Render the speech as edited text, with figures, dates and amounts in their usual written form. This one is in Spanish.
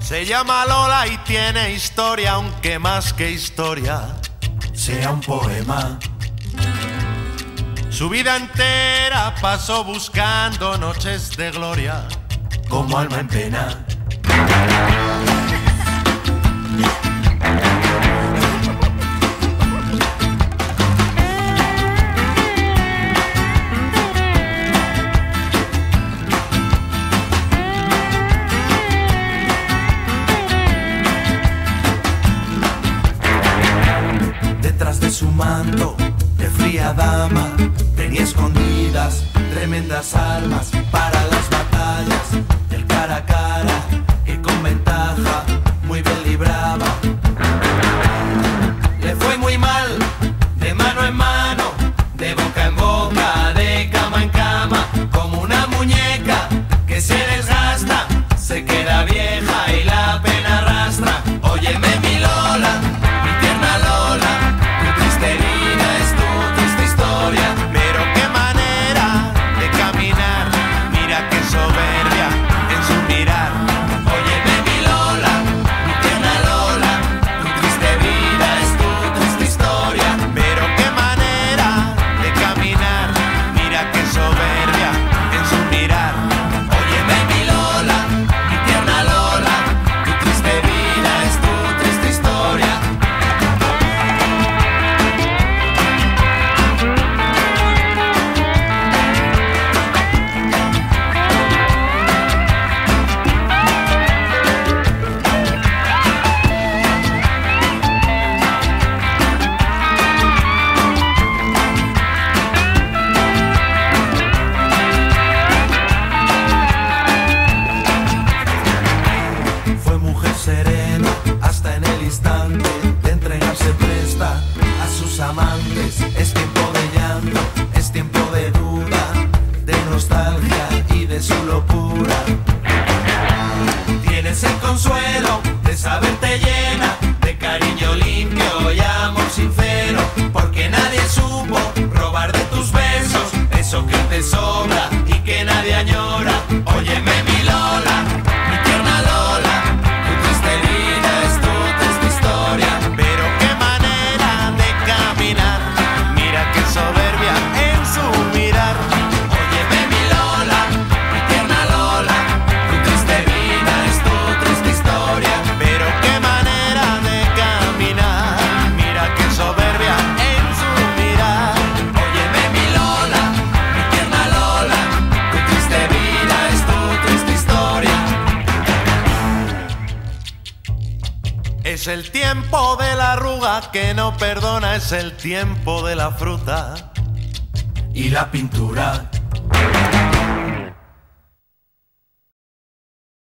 Se llama Lola y tiene historia, aunque más que historia sea un poema. Su vida entera pasó buscando noches de gloria, como alma en pena. Detrás de su manto de fría dama tenía escondidas tremendas armas para las batallas del cara a cara, y con ventaja muy bien libraba. Le fue muy mal de mano en mano, de boca en boca, de cama en cama, como una muñeca que se desgasta, se queda vieja y la pena arrastra. Óyeme mi Lola, mi tierna Lola, tu triste vida es tu triste historia. Pero qué manera de caminar, mira qué soberbia en su mirar. Óyeme mi Lola, mi tierna Lola, tu triste vida es tu triste historia. Pero qué manera de caminar, mira qué soberbia en su mirar. Óyeme mi Lola, mi tierna Lola, tu triste vida es tu triste historia. Fue mujer serena hasta en el instante de entregarse presta a sus amantes. Es tiempo de llanto, es tiempo de duda, de nostalgia y de su locura. Tienes el consuelo de saberte llena de cariño limpio y amor sincero, porque nadie supo robar de tus besos eso que te sobra y que nadie añora. Óyeme mi Lola, mi tierna Lola, tu triste vida es tu triste historia. Pero qué manera de caminar, mira qué soberbia en su mirar. Óyeme mi Lola, mi tierna Lola, tu triste vida es tu triste historia. Pero qué manera de caminar, mira qué soberbia en su mirar. Óyeme mi Lola, mi tierna Lola, tu triste vida es tu triste historia. Es el tiempo de la arruga que no perdona, es el tiempo de la fruta Y la pintura.